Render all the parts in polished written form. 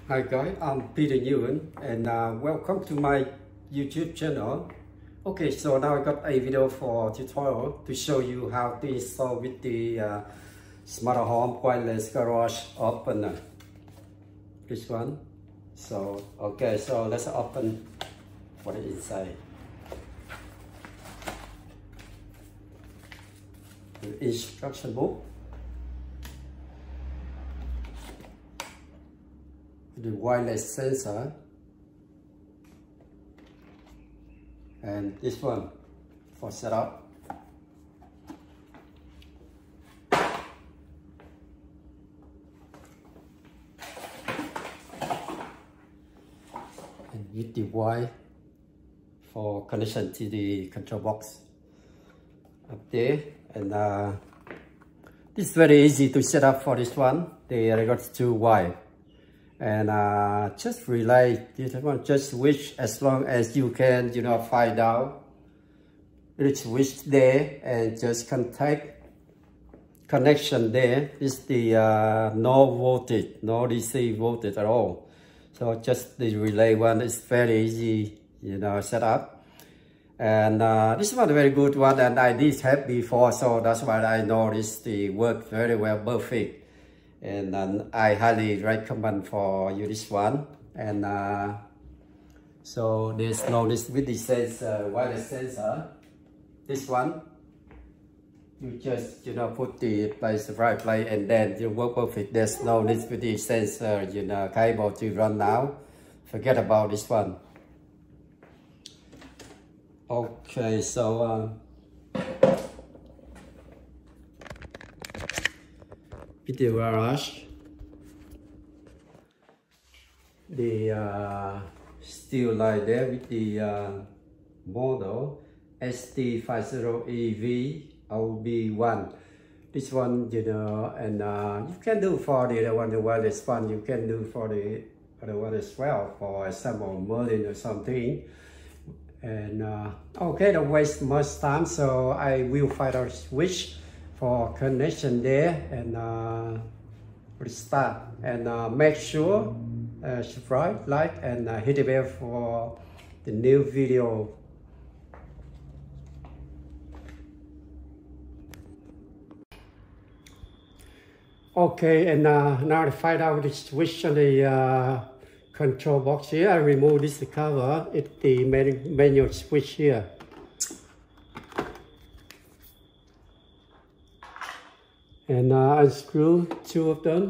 Hi guys, I'm Peter and welcome to my YouTube channel. Okay, so now I got a video for tutorial to show you how to install with the Marterhome wireless garage opener. This one. So okay, so let's open what is inside. The instruction book. The wireless sensor, and this one for setup. And with the wire for connection to the control box up there. And this is very easy to set up for this one. They got two wires. And just relay this one, just switch as long as you can, find out which switch there and just contact connection there. This is the no voltage, no DC voltage at all. So just the relay one is very easy, set up. And this one is a very good one, and I did have before, so that's why I know this work very well, perfect. And I highly recommend for you this one. And so there's no this with the sensor, wireless sensor. This one, you just put the place right place, and then you work perfect. There's no this with the sensor, cable to run now. Forget about this one. Okay, so with the garage, the steel line there with the model ST50EV-OB1. This one, and you can do for the wireless one. You can do for the other one as well. For example, Merlin or something. And okay, don't waste much time. So I will find out switch for connection there, and restart, and make sure subscribe, like, and hit the bell for the new video. Okay, and now to find out the switch on the control box here, I remove this cover. It's the manual switch here. And unscrew two of them.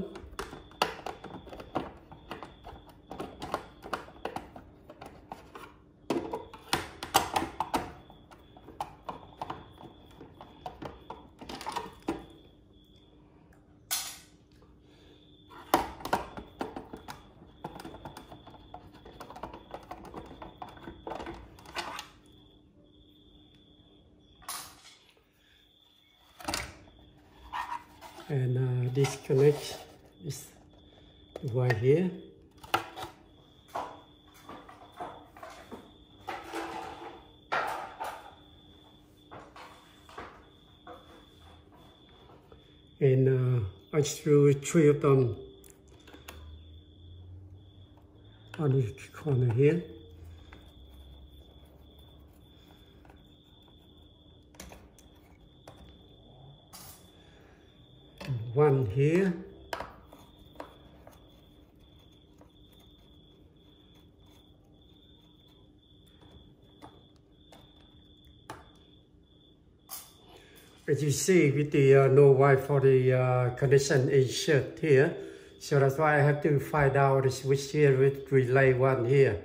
And disconnect this wire here. And unscrew three of them on the corner here. One here, as you see with the no wire for the connection insert here, so that's why I have to find out the switch here with relay one here.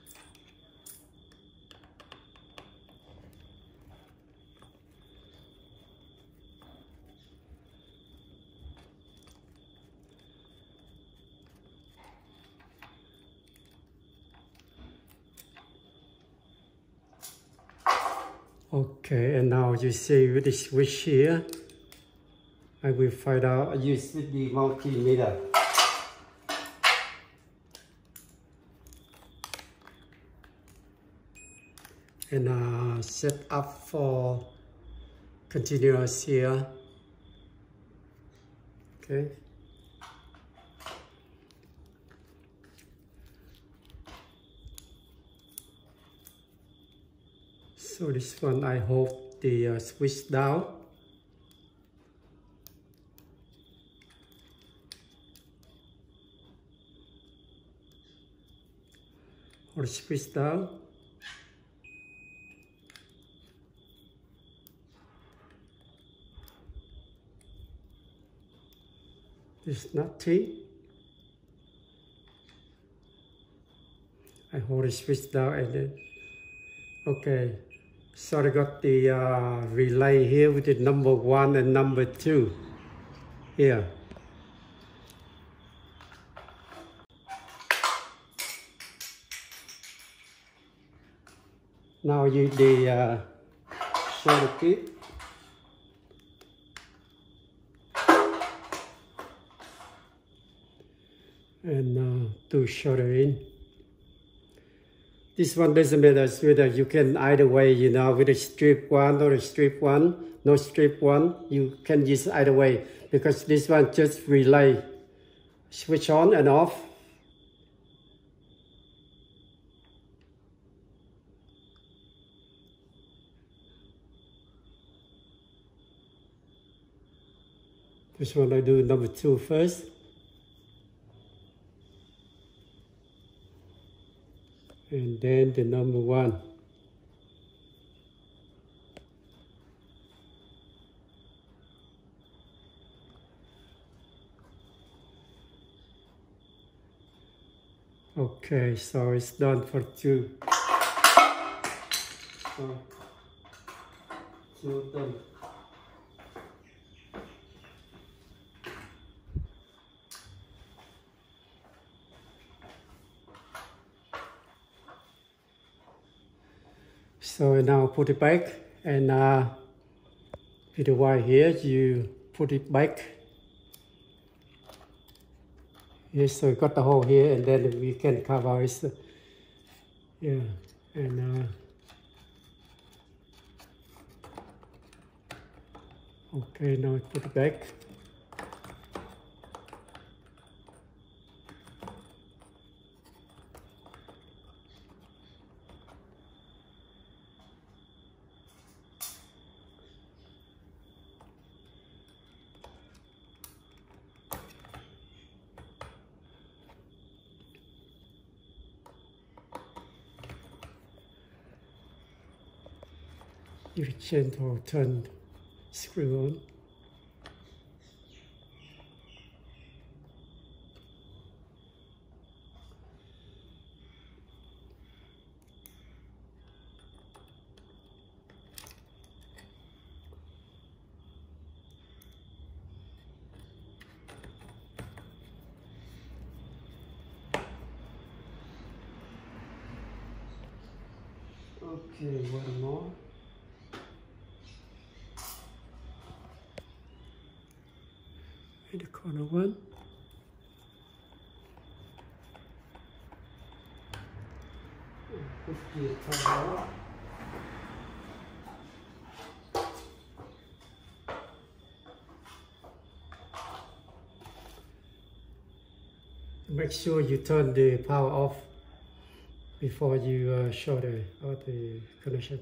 Okay, and now you see with the switch here, I will find out, I use with the multimeter. And set up for continuous here. Okay. So this one I hold the switch down. Hold the switch down. There's nothing. I hold the switch down and then, okay. So I got the relay here with the number 1 and number 2 here. Now use the solder kit. And to solder in. This one doesn't matter whether you can either way, you know, with a strip 1 or a strip 1, no strip 1, you can use either way because this one just relay, switch on and off. This one I do number 2 first. And then the number 1. Okay, so it's done for 2. So, 2 done. So now put it back, and with the wire here, you put it back. Yes, so you got the hole here, and then we can cover it. Yeah, and okay, now put it back. You gentle turn screw on. Okay, one more. In the corner one. Put the cover up. Make sure you turn the power off before you solder out the connection.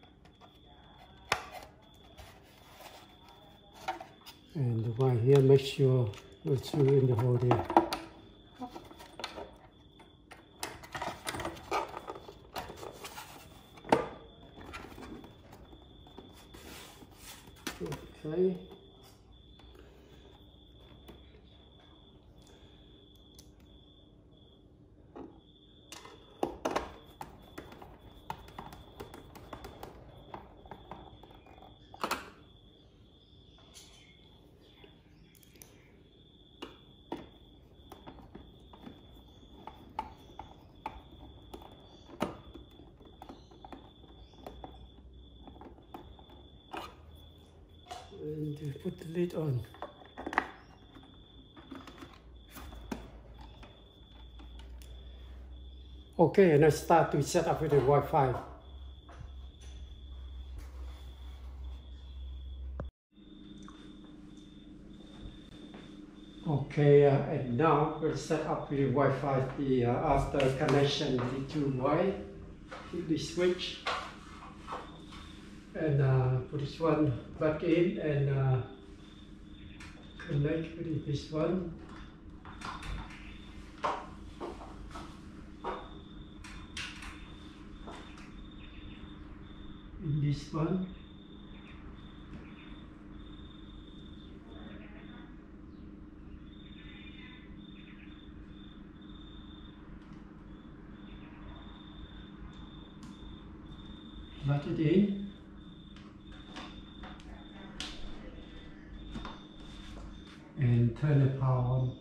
And the wire here, make sure it's through in the hole there. Okay. And put the lid on. Okay, and I start to set up with the Wi-Fi. Okay, and now we'll set up with the Wi-Fi. The after connection, the 2 wire, hit the switch. and put this one back in and connect with this one. In this one. Plug it in. And turn the power on.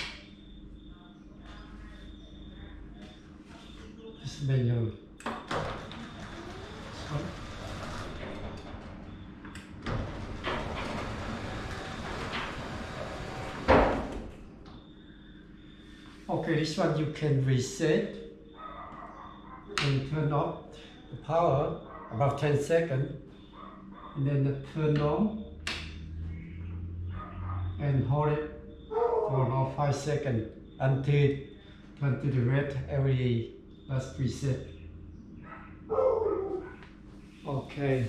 This menu. Okay, this one you can reset and turn off the power about 10 seconds, and then turn on and hold it for about 5 seconds until turn to the red LED. Let's reset. Okay.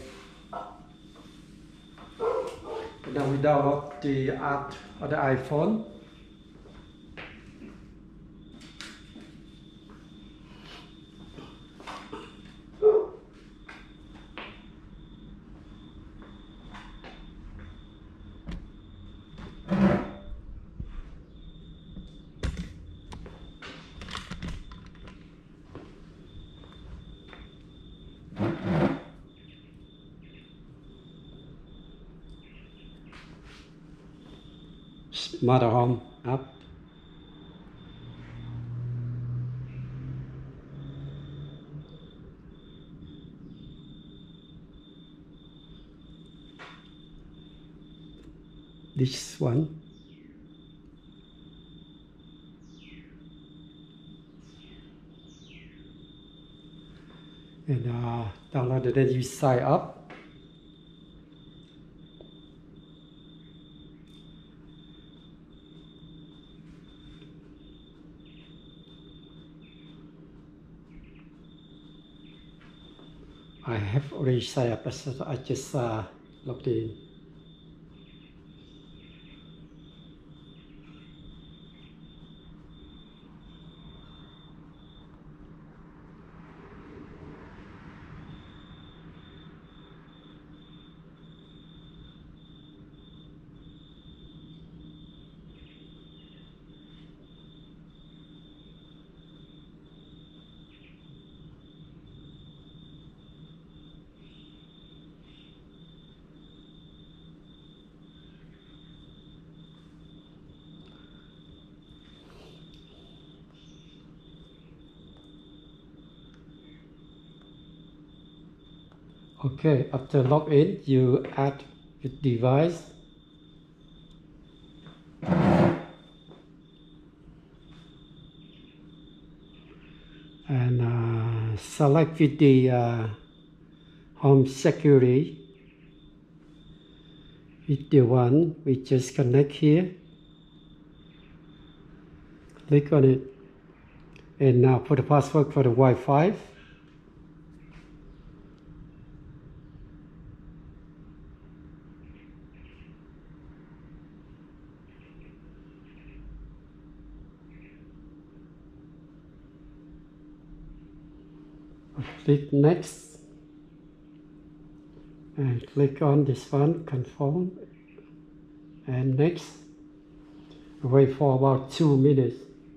Now we download the app on the iPhone. Marterhome app. This one. And download it, then you sign up. I have already signed up, so I just logged in. Okay, after login, you add the device. And select with the home security. With the one we just connect here. Click on it. And now put the password for the Wi-Fi. Click next and click on this one, confirm, and next. Wait for about 2 minutes.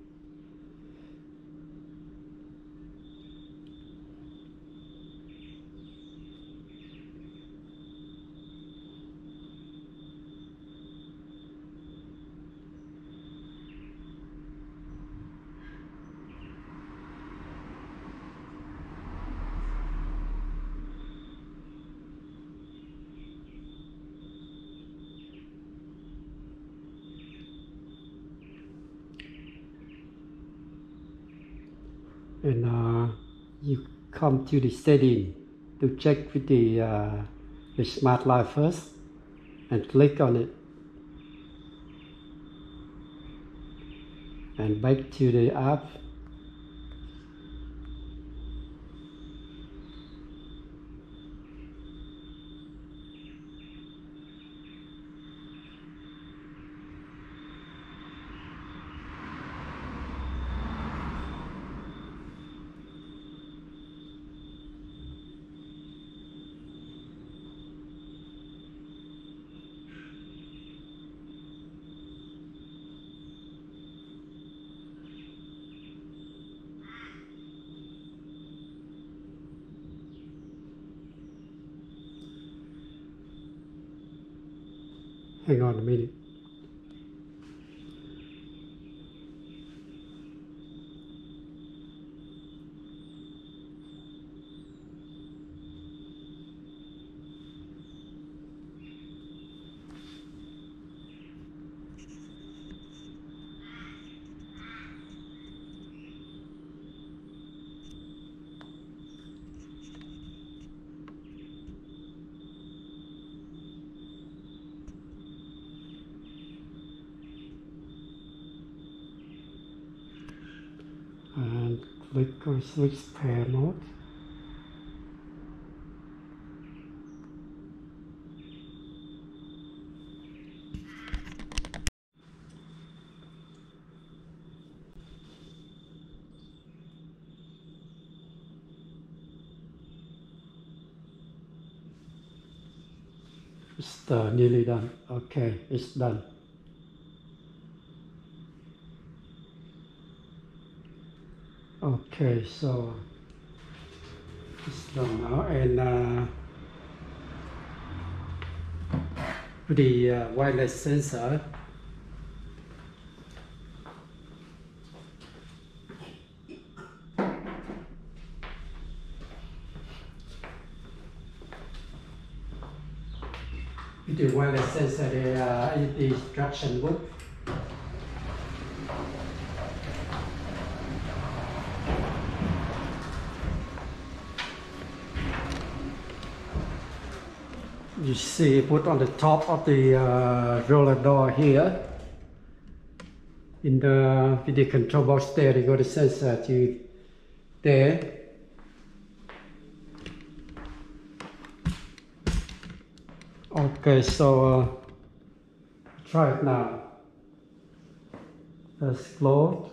And you come to the setting to check with the smart light first, and click on it, and back to the app. Hang on a minute. And click on switch pair mode. It's nearly done. Okay, it's done. Okay, so it's done now, and the wireless sensor, there is the instruction book. You see, put on the top of the roller door here. In the video control box there, you got the sensor to there. Okay, so try it now. Let's close.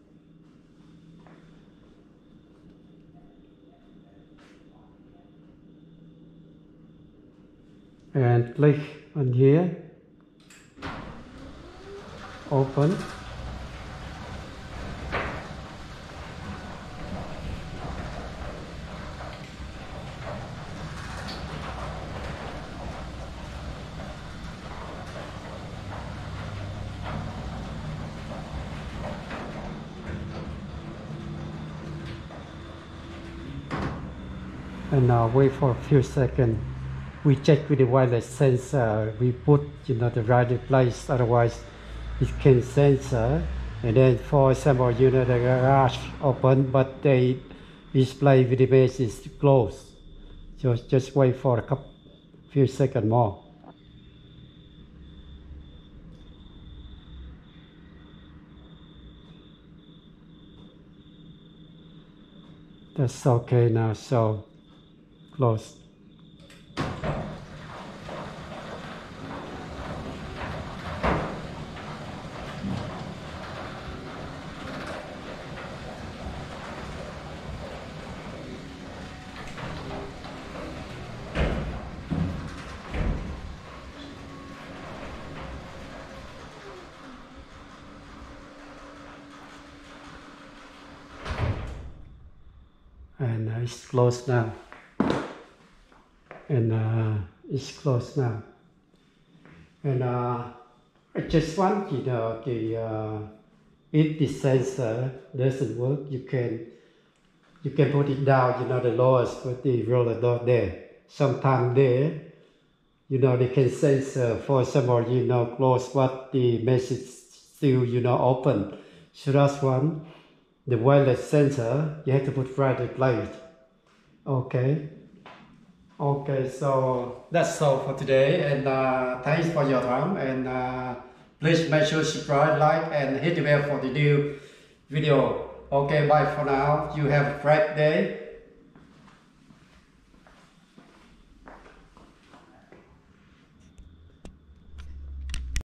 And click on here, open, and now wait for a few seconds. We check with the wireless sensor, we put the right place, otherwise it can sensor. And then for example, the garage open, but the display with the base is closed. So just wait for a few seconds more. That's okay now, so close. And it's closed now. And it's closed now. And I just want if the sensor doesn't work, you can put it down, the lowest, put the roller door there. Sometime there, they can sensor, for example, close, but the message still, open. So that's one. The wireless sensor, you have to put right in place. Okay. Okay, so that's all for today, and thanks for your time, and please make sure to subscribe, like, and hit the bell for the new video. Okay, bye for now. You have a great day.